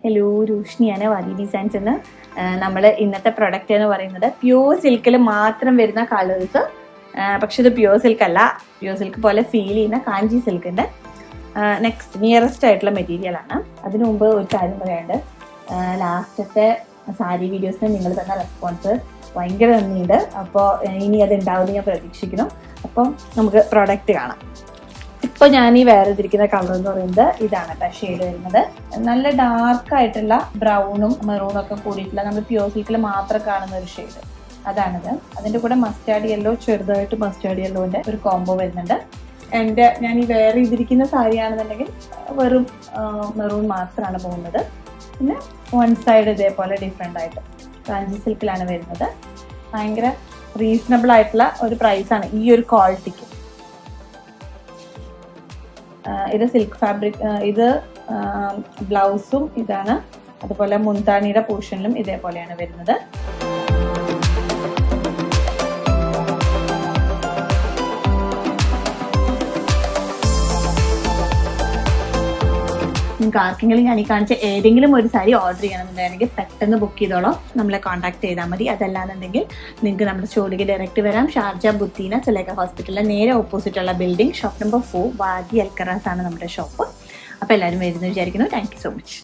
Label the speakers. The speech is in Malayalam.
Speaker 1: ഹലോ, രൂഷ്ണിയാണ് വാദി ഡിസൈൻസ് എന്ന്. നമ്മൾ ഇന്നത്തെ പ്രൊഡക്റ്റ് എന്ന് പറയുന്നത് പ്യൂർ സിൽക്കിൽ മാത്രം വരുന്ന കളേഴ്സ്. പക്ഷെ ഇത് പ്യൂർ സിൽക്ക് അല്ല, പ്യൂർ സിൽക്ക് പോലെ ഫീൽ ചെയ്യുന്ന കാഞ്ചി സിൽക്കിൻ്റെ നെക്സ്റ്റ് നിയറസ്റ്റ് ആയിട്ടുള്ള മെറ്റീരിയലാണ്. അതിനു മുമ്പ് ഒരു കാര്യം പറയാനുണ്ട്. ലാസ്റ്റത്തെ സാരി വീഡിയോസിന് നിങ്ങൾ തന്ന റെസ്പോൺസ് ഭയങ്കര നന്ദിയുണ്ട്. അപ്പോൾ ഇനി അത് ഉണ്ടാവുമെന്ന് ഞാൻ പ്രതീക്ഷിക്കുന്നു. അപ്പം നമുക്ക് പ്രൊഡക്റ്റ് കാണാം. ഇപ്പോൾ ഞാൻ ഈ വേറെതിരിക്കുന്ന കളർ എന്ന് പറയുന്നത് ഇതാണ് കേട്ടോ ഷെയ്ഡ് വരുന്നത്. നല്ല ഡാർക്കായിട്ടുള്ള ബ്രൗണും മെറൂണും ഒക്കെ കൂടിയിട്ടുള്ള നമ്മൾ പ്യൂർ സിൽക്കിൽ മാത്രം കാണുന്ന ഒരു ഷെയ്ഡ് അതാണിത്. അതിൻ്റെ കൂടെ മസ്റ്റാർഡ് യെല്ലോ, ചെറുതായിട്ട് മസ്റ്റാർഡ് യെല്ലോൻ്റെ ഒരു കോംബോ വരുന്നുണ്ട്. എൻ്റെ ഞാൻ ഈ വേറെ ഇതിരിക്കുന്ന സാരിയാണെന്നുണ്ടെങ്കിൽ വെറും മെറൂൺ മാത്രമാണ് പോകുന്നത്. പിന്നെ വൺ സൈഡ് ഇതേപോലെ ഡിഫറെൻ്റ് ആയിട്ട് കാഞ്ചി സിൽക്കിലാണ് വരുന്നത്. ഭയങ്കര റീസണബിൾ ആയിട്ടുള്ള ഒരു പ്രൈസാണ് ഈ ഒരു ക്വാളിറ്റിക്ക്. ഇത് സിൽക്ക് ഫാബ്രിക്, ഇത് ബ്ലൗസും ഇതാണ്. അതുപോലെ മുന്താണിയുടെ പോർഷനിലും ഇതേപോലെയാണ് വരുന്നത്. നിങ്ങൾക്ക് ആർക്കെങ്കിലും ഞാൻ ഈ കാണിച്ച ഏതെങ്കിലും ഒരു സാരി ഓർഡർ ചെയ്യണമെന്നുണ്ടെങ്കിൽ പെട്ടെന്ന് ബുക്ക് ചെയ്തോളാം, നമ്മളെ കോൺടാക്ട് ചെയ്താൽ മതി. അതല്ലാന്നുണ്ടെങ്കിൽ നിങ്ങൾക്ക് നമ്മുടെ സ്റ്റോറിലേക്ക് ഡയറക്റ്റ് വരാം. ഷാർജ ബുത്തീന സുലേഖ ഹോസ്പിറ്റലിലെ നേരെ ഓപ്പോസിറ്റുള്ള ബിൽഡിംഗ്, ഷോപ്പ് നമ്പർ 4, വാദി അൽക്കറാസ് ആണ് നമ്മുടെ ഷോപ്പ്. അപ്പോൾ എല്ലാവരും വരുന്നു വിചാരിക്കുന്നു. Thank you so much.